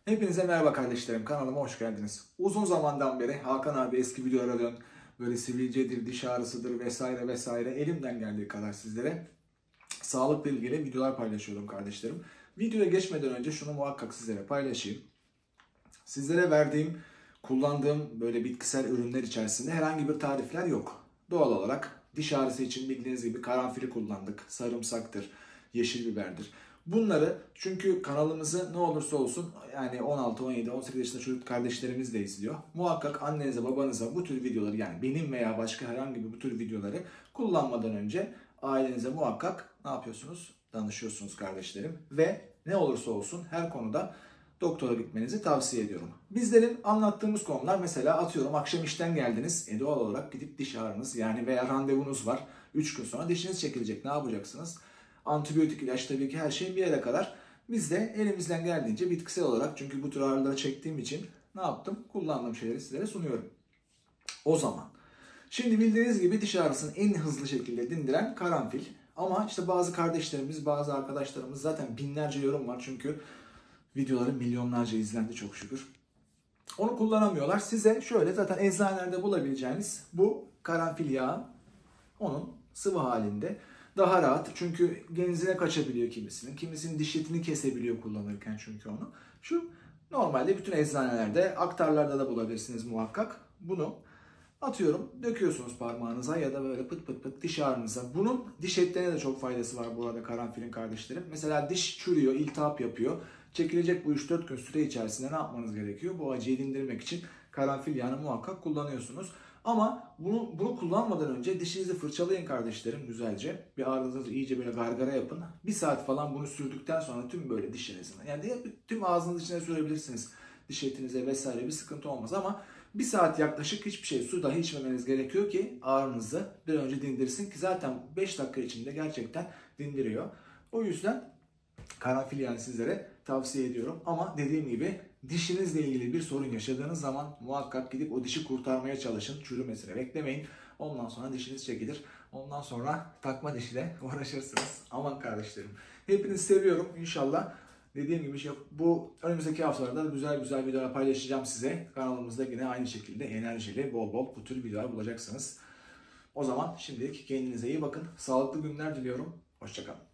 Hepinize merhaba kardeşlerim, kanalıma hoş geldiniz. Uzun zamandan beri Hakan abi eski videolara dön, böyle sivilcedir, diş ağrısıdır vesaire vesaire elimden geldiği kadar sizlere sağlıkla ilgili videolar paylaşıyorum kardeşlerim. Videoya geçmeden önce şunu muhakkak sizlere paylaşayım. Sizlere verdiğim, kullandığım böyle bitkisel ürünler içerisinde herhangi bir tarifler yok. Doğal olarak diş ağrısı için bildiğiniz gibi karanfili kullandık, sarımsaktır, yeşil biberdir. Bunları çünkü kanalımızı ne olursa olsun yani 16, 17, 18 yaşında çocuk kardeşlerimiz de izliyor. Muhakkak annenize babanıza bu tür videoları yani benim veya başka herhangi bir bu tür videoları kullanmadan önce ailenize muhakkak ne yapıyorsunuz? Danışıyorsunuz kardeşlerim. Ve ne olursa olsun her konuda doktora gitmenizi tavsiye ediyorum. Bizlerin anlattığımız konular mesela atıyorum akşam işten geldiniz. Doğal olarak gidip diş ağrınız yani veya randevunuz var. 3 gün sonra dişiniz çekilecek. Ne yapacaksınız? Antibiyotik ilaç tabii ki her şeyin bir yere kadar. Biz de elimizden geldiğince bitkisel olarak çünkü bu tür ağrıları çektiğim için ne yaptım? Kullandığım şeyleri sizlere sunuyorum. O zaman. Şimdi bildiğiniz gibi diş ağrısını en hızlı şekilde dindiren karanfil. Ama işte bazı kardeşlerimiz, bazı arkadaşlarımız zaten binlerce yorum var çünkü videoları milyonlarca izlendi çok şükür. Onu kullanamıyorlar. Size şöyle zaten eczanelerde bulabileceğiniz bu karanfil yağı onun sıvı halinde daha rahat. Çünkü genzine kaçabiliyor kimisinin. Kimisinin diş etini kesebiliyor kullanırken çünkü onu. Şu normalde bütün eczanelerde, aktarlarda da bulabilirsiniz muhakkak. Bunu atıyorum, döküyorsunuz parmağınıza ya da böyle pıt pıt pıt diş ağrınıza. Bunun diş etlerine de çok faydası var bu arada karanfilin kardeşlerim. Mesela diş çürüyor, iltihap yapıyor. Çekilecek bu 3-4 gün süre içerisinde ne yapmanız gerekiyor? Bu acıyı dindirmek için karanfil yağını muhakkak kullanıyorsunuz. Ama bunu kullanmadan önce dişinizi fırçalayın kardeşlerim güzelce. Bir ağrınızı iyice böyle gargara yapın. Bir saat falan bunu sürdükten sonra tüm böyle dişinizin yani tüm ağzınız içine sürebilirsiniz. Diş etinize vesaire bir sıkıntı olmaz ama bir saat yaklaşık hiçbir şey su dahi içmemeniz gerekiyor ki ağrınızı bir önce dindirsin ki zaten 5 dakika içinde gerçekten dindiriyor. O yüzden karanfil yani sizlere tavsiye ediyorum. Ama dediğim gibi dişinizle ilgili bir sorun yaşadığınız zaman muhakkak gidip o dişi kurtarmaya çalışın. Çürümesine beklemeyin. Ondan sonra dişiniz çekilir. Ondan sonra takma dişiyle uğraşırsınız. Aman kardeşlerim. Hepinizi seviyorum. İnşallah dediğim gibi bu önümüzdeki haftalarda güzel güzel videolar paylaşacağım size. Kanalımızda yine aynı şekilde enerjili bol bol bu tür videolar bulacaksınız. O zaman şimdilik kendinize iyi bakın. Sağlıklı günler diliyorum. Hoşça kalın.